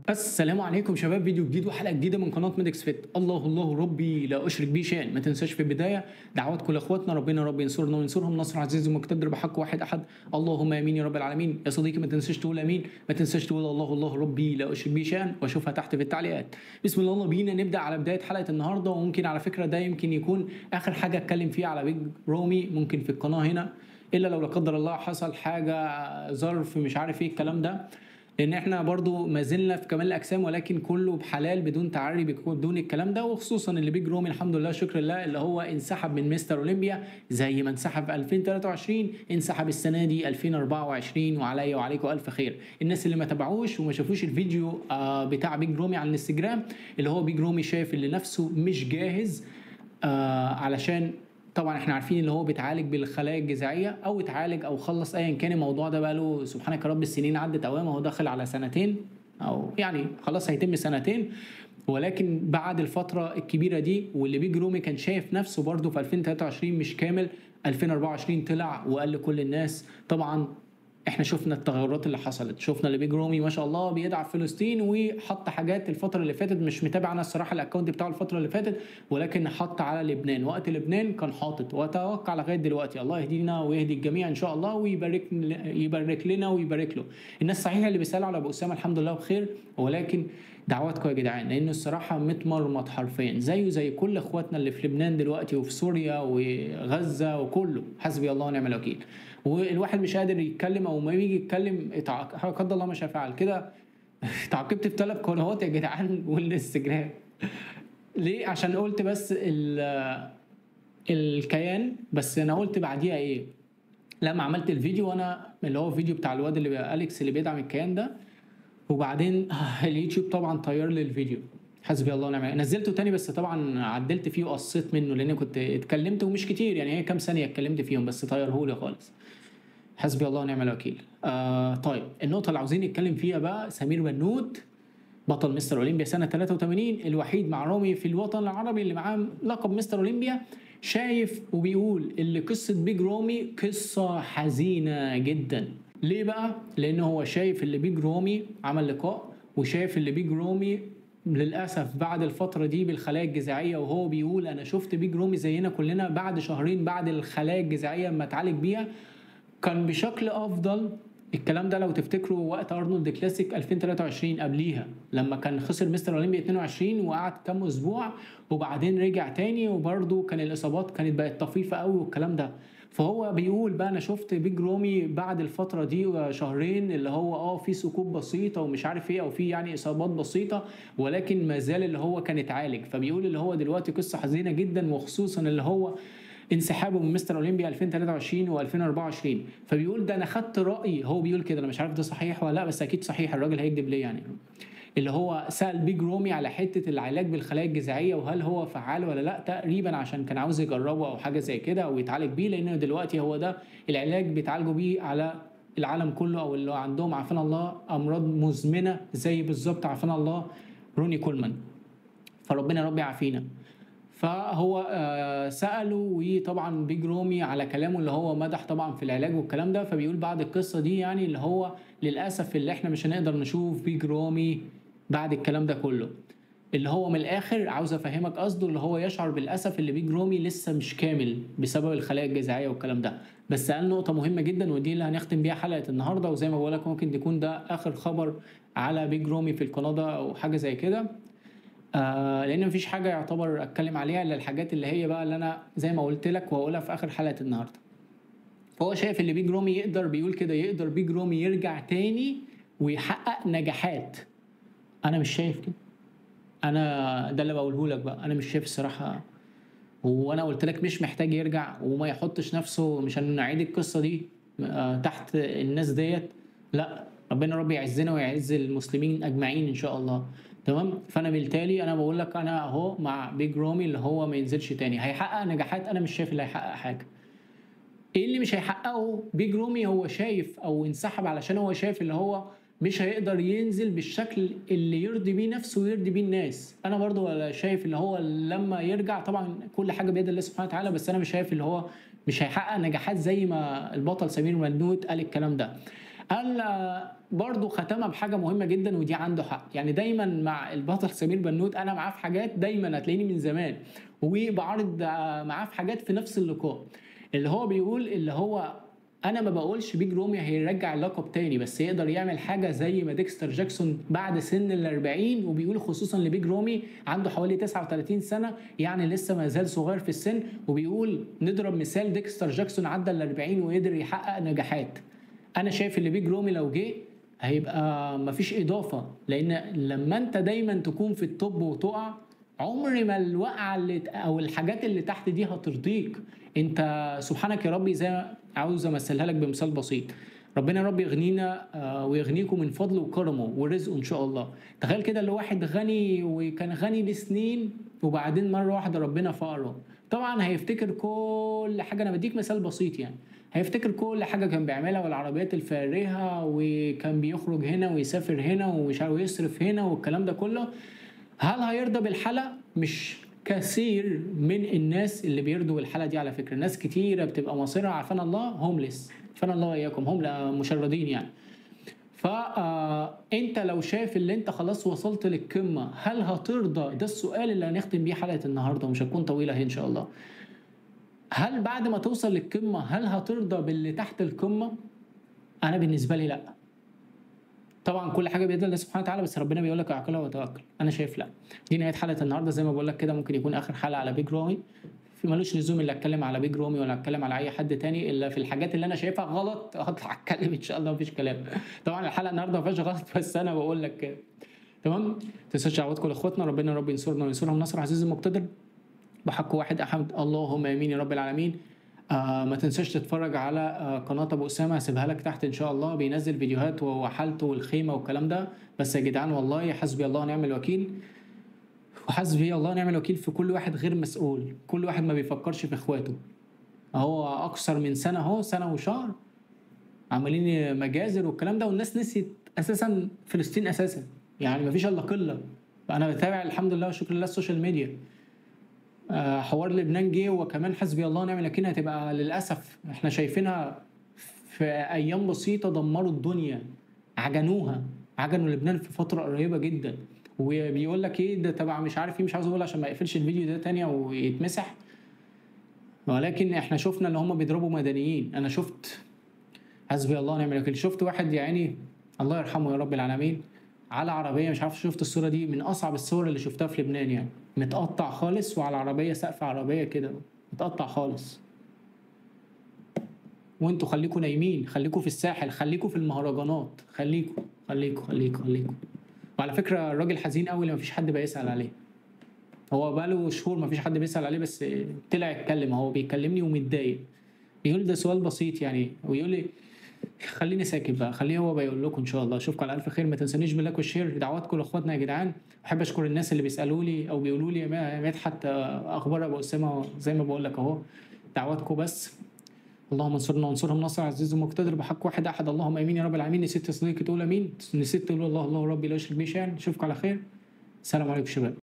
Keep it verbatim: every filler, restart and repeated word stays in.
السلام عليكم شباب، فيديو جديد وحلقه جديده من قناه ميدكس فيت. الله الله ربي لا اشرك به شيئا. ما تنساش في البدايه دعواتكم لاخواتنا، ربنا رب ينصرنا وينصرهم نصر عزيز ومقتدر بحق واحد احد. اللهم امين يا رب العالمين. يا صديقي ما تنساش تقول امين، ما تنساش تقول الله الله ربي لا اشرك به شيئا واشوفها تحت في التعليقات. بسم الله، يلا بينا نبدا على بدايه حلقه النهارده. وممكن على فكره ده يمكن يكون اخر حاجه اتكلم فيها على بيج رومي ممكن في القناه هنا، الا لو لا قدر الله حصل حاجه ظرف مش عارف ايه الكلام ده، لان احنا برضو ما زلنا في كمال الاجسام، ولكن كله بحلال بدون تعري بدون الكلام ده. وخصوصا اللي بيج رومي الحمد لله شكر الله اللي هو انسحب من مستر اولمبيا زي ما انسحب في ألفين وتلاتة وعشرين، انسحب السنه دي ألفين وأربعة وعشرين، وعليا وعليكم الف خير. الناس اللي ما تابعوش وما شافوش الفيديو آه بتاع بيج رومي على الانستجرام، اللي هو بيج رومي شايف اللي نفسه مش جاهز آه علشان طبعا احنا عارفين اللي هو بيتعالج بالخلايا الجذعيه او اتعالج او خلص ايا كان الموضوع ده، بقى له سبحانك يا رب السنين عدت اوام، هو داخل على سنتين او يعني خلاص هيتم سنتين. ولكن بعد الفتره الكبيره دي واللي بيج رومي كان شايف نفسه برده في ألفين وتلاتة وعشرين مش كامل، ألفين وأربعة وعشرين طلع وقال لكل الناس. طبعا احنا شفنا التغيرات اللي حصلت، شفنا اللي بيج رومي ما شاء الله بيدعم فلسطين وحط حاجات الفتره اللي فاتت. مش متابع انا الصراحه الاكونت بتاعه الفتره اللي فاتت، ولكن حط على لبنان وقت لبنان كان حاطط، واتوقع لغايه دلوقتي الله يهدينا ويهدي الجميع ان شاء الله ويبارك يبارك لنا ويبارك له. الناس صحيح اللي بيسالوا على ابو اسامه الحمد لله بخير، ولكن دعواتكم يا جدعان، لانه الصراحه متمرمط حرفيا زيه زي كل اخواتنا اللي في لبنان دلوقتي وفي سوريا وغزه وكله. حسبي الله ونعم الوكيل. والواحد مش قادر يتكلم، او ما يجي يتكلم قدر الله ما شاء فعل كده. اتعاقبت في ثلاث قنوات يا جدعان والانستجرام. ليه؟ عشان قلت بس الكيان، بس انا قلت بعديها ايه لما عملت الفيديو، وانا اللي هو الفيديو بتاع الواد اللي بقى اليكس اللي بيدعم الكيان ده، وبعدين اليوتيوب طبعا طير لي الفيديو. حسبي الله ونعم الوكيل. نزلته تاني بس طبعا عدلت فيه وقصيت منه لان كنت اتكلمت ومش كتير، يعني هي كام ثانيه اتكلمت فيهم بس طيرهولي خالص. حسبي الله ونعم الوكيل. آه طيب النقطه اللي عاوزين نتكلم فيها بقى، سمير بنود بطل مستر اولمبيا سنه تلاتة وتمانين، الوحيد مع رامي في الوطن العربي اللي معاه لقب مستر اولمبيا، شايف وبيقول اللي قصه بيج رامي قصه حزينه جدا. ليه بقى؟ لان هو شايف اللي بيج رامي عمل لقاء، وشايف اللي بيج رامي للاسف بعد الفتره دي بالخلايا الجذعيه، وهو بيقول انا شفت بيج رامي زينا كلنا بعد شهرين بعد الخلايا الجذعيه ما اتعالج بيها كان بشكل افضل. الكلام ده لو تفتكروا وقت ارنولد كلاسيك ألفين وتلاتة وعشرين قبليها لما كان خسر مستر اولمبيا اتنين وعشرين وقعد كام اسبوع وبعدين رجع تاني، وبرده كان الاصابات كانت بقت طفيفه قوي والكلام ده. فهو بيقول بقى انا شفت بيج رامي بعد الفتره دي شهرين اللي هو اه في سقوط بسيطه ومش عارف ايه، او في يعني اصابات بسيطه، ولكن ما زال اللي هو كان اتعالج. فبيقول اللي هو دلوقتي قصه حزينه جدا، وخصوصا اللي هو انسحابه من مستر اولمبيا ألفين وتلاتة وعشرين وألفين وأربعة وعشرين. فبيقول ده انا خدت راي، هو بيقول كده، انا مش عارف ده صحيح ولا لا بس اكيد صحيح، الراجل هيكذب ليه يعني. اللي هو سال بيج رامي على حته العلاج بالخلايا الجذعيه وهل هو فعال ولا لا، تقريبا عشان كان عاوز يجربه او حاجه زي كده او يتعالج بيه، لان دلوقتي هو ده العلاج بيتعالجوا بيه على العالم كله، او اللي عندهم عافانا الله امراض مزمنه زي بالظبط عافانا الله روني كولمان. فربنا ربي يعافينا. فهو آه سأله، وطبعا بيج رامي على كلامه اللي هو مدح طبعا في العلاج والكلام ده. فبيقول بعد القصة دي يعني اللي هو للأسف اللي احنا مش هنقدر نشوف بيج رامي بعد الكلام ده كله. اللي هو من الآخر عاوز أفهمك قصده، اللي هو يشعر بالأسف اللي بيج رامي لسه مش كامل بسبب الخلايا الجذعية والكلام ده. بس قال نقطة مهمة جدا ودي اللي هنختم بيها حلقة النهاردة، وزي ما بقولك ممكن تكون ده آخر خبر على بيج رامي في القناة ده أو حاجة زي كده. آه لان مفيش حاجه يعتبر اتكلم عليها الا الحاجات اللي هي بقى اللي انا زي ما قلت لك وهقولها في اخر حلقه النهارده. فهو شايف اللي بيج رامي يقدر، بيقول كده يقدر بيج رامي يرجع تاني ويحقق نجاحات. انا مش شايف كده، انا ده اللي بقوله لك بقى، انا مش شايف الصراحه. وانا قلت لك مش محتاج يرجع وما يحطش نفسه، مش هنعيد القصه دي آه تحت الناس ديت، لا ربنا ربي يعزنا ويعز المسلمين اجمعين ان شاء الله. تمام. فانا بالتالي انا بقول لك انا اهو مع بيج رامي اللي هو ما ينزلش تاني، هيحقق نجاحات. انا مش شايف اللي هيحقق حاجه. ايه اللي مش هيحققه بيج رامي؟ هو شايف او انسحب علشان هو شايف اللي هو مش هيقدر ينزل بالشكل اللي يرضي بيه نفسه ويرضي بيه الناس. انا برضو شايف اللي هو لما يرجع طبعا كل حاجه بيد الله سبحانه وتعالى، بس انا مش شايف اللي هو مش هيحقق نجاحات زي ما البطل سمير بنود قال الكلام ده. قال برضه ختمها بحاجة مهمة جدًا ودي عنده حق، يعني دايمًا مع البطل سمير بنوت أنا معاه في حاجات دايمًا هتلاقيني من زمان، وباعارض معاه في حاجات في نفس اللقاء، اللي هو بيقول اللي هو أنا ما باقولش بيج رامي هيرجّع اللقب تاني، بس يقدر يعمل حاجة زي ما ديكستر جاكسون بعد سن الأربعين وبيقول خصوصًا لبيج رامي عنده حوالي تسعة وتلاتين سنة يعني لسه ما زال صغير في السن، وبيقول نضرب مثال ديكستر جاكسون عدّى الأربعين وقدر يحقق نجاحات. أنا شايف اللي بيج رامي لو جه هيبقى ما فيش إضافة، لإن لمّا أنت دايمًا تكون في الtop وتُقع، عمر ما الوقعة اللي ت أو الحاجات اللي تحت دي هترضيك، أنت سبحانك يا ربي زي ما عاوز أمثّلها لك بمثال بسيط، ربنا يا رب يغنينا آآ ويغنيكم من فضله وكرمه ورزقه إن شاء الله، تخيل كده اللي هو واحد غني وكان غني لسنين وبعدين مرّة واحدة ربنا فقره، طبعًا هيفتكر كل حاجة أنا بادّيك مثال بسيط يعني، هيفتكر كل حاجة كان بيعملها والعربيات الفارهة وكان بيخرج هنا ويسافر هنا ومش عارف ويصرف هنا والكلام ده كله، هل هيرضى بالحالة؟ مش كثير من الناس اللي بيرضوا بالحالة دي على فكرة، ناس كتيرة بتبقى مصيرها عافانا الله homeless عافانا الله وإياكم هم مشردين يعني. ف آآ أنت لو شايف اللي أنت خلاص وصلت للقمة، هل هترضى ده السؤال اللي هنختم بيه حلقة النهارده ومش هتكون طويلة أهي إن شاء الله. هل بعد ما توصل للقمة هل هترضى باللي تحت القمة؟ أنا بالنسبة لي لأ. طبعًا كل حاجة بيد الله سبحانه وتعالى، بس ربنا بيقول لك اعقلها وتوكل، أنا شايف لأ. دي نهاية حلقة النهارده زي ما باقول لك كده ممكن يكون آخر حلقة على بيج رامي، ف مالوش لزوم إني أتكلم على بيج رامي ولا أتكلم على أي حد تاني إلا في الحاجات اللي أنا شايفها غلط هاطلع أتكلم إن شاء الله ما فيش كلام. طبعًا الحلقة النهارده ما فيهاش غلط بس أنا باقول لك كده. تمام؟ ما تنساش دعواتكم لاخواتنا ربنا يا رب ينصرنا وينصرهم نصر عزيز مقتدر بحق واحد أحد اللهم آمين يا رب العالمين. آه ما تنساش تتفرج على آه قناة أبو أسامة هسيبها لك تحت إن شاء الله بينزل فيديوهات وحالته والخيمة والكلام ده بس يا جدعان والله حسبي الله ونعم الوكيل وحسبي الله ونعم الوكيل في كل واحد غير مسؤول كل واحد ما بيفكرش في إخواته هو أكثر من سنة أهو سنة وشهر عاملين مجازر والكلام ده والناس نسيت أساسا فلسطين أساسا يعني مفيش إلا قلة أنا بتابع الحمد لله وشكر لله السوشيال ميديا آه، حوار لبنان جه وكمان حسبي الله ونعم الوكيل هتبقى للأسف احنا شايفينها في أيام بسيطة دمروا الدنيا عجنوها عجنوا لبنان في فترة قريبة جدا وبيقول لك ايه ده تبع مش عارف ايه مش عاوز اقول عشان ما يقفلش الفيديو ده تاني ويتمسح ولكن احنا شفنا ان هم بيضربوا مدنيين انا شفت حسبي الله ونعم الوكيل شفت واحد يعني الله يرحمه يا رب العالمين على عربيه مش عارف شفت الصوره دي من اصعب الصور اللي شفتها في لبنان يعني متقطع خالص وعلى عربيه سقف عربيه كده متقطع خالص وانتوا خليكوا نايمين خليكوا في الساحل خليكوا في المهرجانات خليكوا خليكوا خليكوا خليكوا وعلى فكره الراجل حزين قوي ما فيش حد بيسال عليه هو بقاله شهور ما فيش حد بيسال عليه بس طلع يتكلم هو بيكلمني ومتضايق بيقول ده سؤال بسيط يعني ويقول لي خليني ساكت بقى خليه هو بيقول لكم ان شاء الله اشوفكم على الف خير ما تنسونيش باللايك والشير دعواتكم لاخواتنا يا جدعان بحب اشكر الناس اللي بيسالوا لي او بيقولوا لي يا مدحت اخبار ابو اسامه زي ما بقول لك اهو دعواتكم بس اللهم انصرنا وانصرهم نصر عزيز ومقتدر بحق واحد احد اللهم امين يا رب العالمين نسيت يا صديقي تقول امين نسيت تقول الله الله ربي لا يشرك به شيئا اشوفكم على خير السلام عليكم شباب